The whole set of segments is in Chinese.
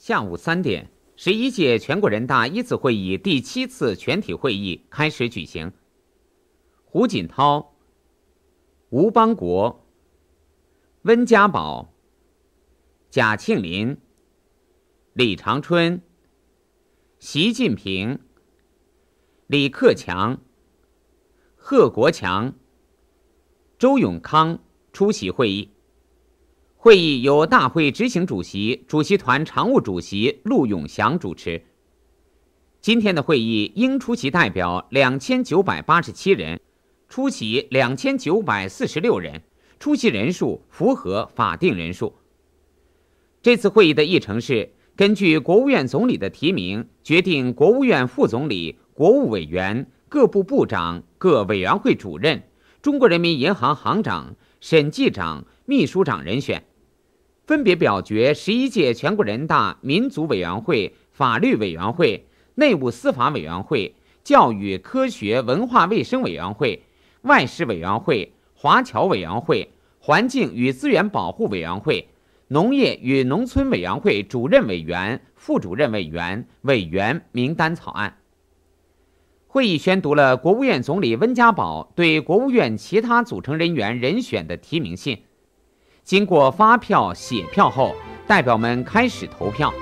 下午3点，11届全国人大一次会议第7次全体会议开始举行。胡锦涛、吴邦国、温家宝、贾庆林、李长春、习近平、李克强、贺国强、周永康出席会议。会议由大会执行主席、主席团常务主席陆永祥主持。今天的会议应出席代表2987人，出席2946人，出席人数符合法定人数。这次会议的议程是根据国务院总理的提名，决定国务院副总理、国务委员、各部部长、各委员会主任、中国人民银行行长、审计长、秘书长人选，分别表决11届全国人大民族委员会、法律委员会、内务司法委员会、教育科学文化卫生委员会、外事委员会、华侨委员会、环境与资源保护委员会、农业与农村委员会主任委员、副主任委员、委员名单草案。会议宣读了国务院总理温家宝对国务院其他组成人员人选的提名信。经过发票、写票后，代表们开始投票。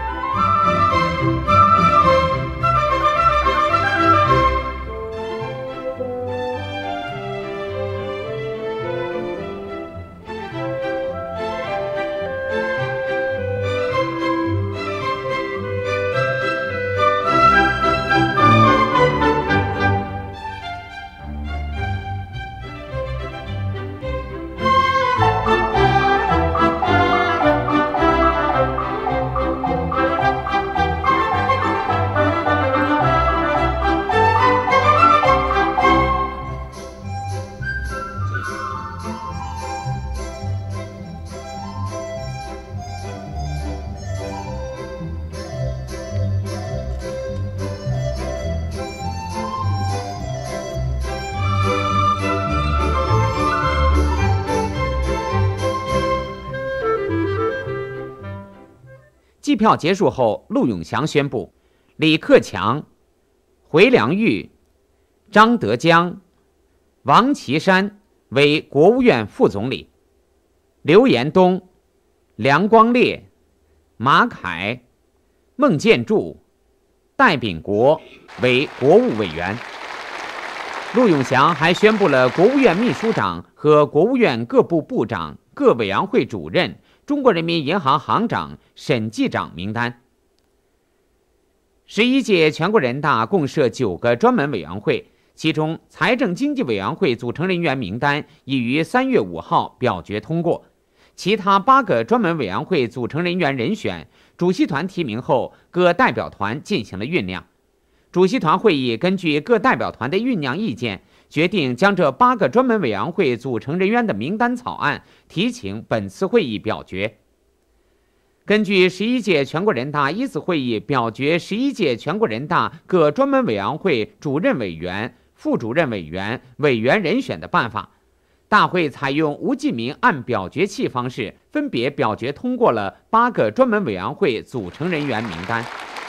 计票结束后，陆永祥宣布，李克强、回良玉、张德江、王岐山为国务院副总理，刘延东、梁光烈、马凯、孟建柱、戴秉国为国务委员。陆永祥还宣布了国务院秘书长和国务院各部部长、各委员会主任、中国人民银行行长、审计长名单。11届全国人大共设9个专门委员会，其中财政经济委员会组成人员名单已于3月5号表决通过，其他8个专门委员会组成人员人选，主席团提名后，各代表团进行了酝酿。主席团会议根据各代表团的酝酿意见，决定将这8个专门委员会组成人员的名单草案提请本次会议表决。根据11届全国人大一次会议表决11届全国人大各专门委员会主任委员、副主任委员、委员人选的办法，大会采用无记名按表决器方式，分别表决通过了8个专门委员会组成人员名单。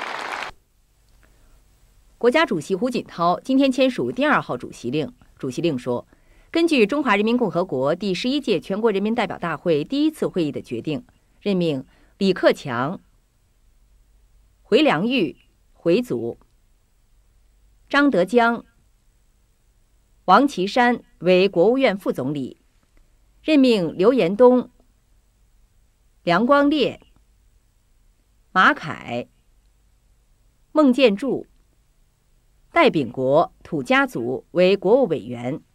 国家主席胡锦涛今天签署第2号主席令。主席令说，根据中华人民共和国第11届全国人民代表大会第1次会议的决定，任命李克强、回良玉回族、张德江、王岐山为国务院副总理，任命刘延东、梁光烈、马凯、孟建柱、戴秉国土家族为国务委员，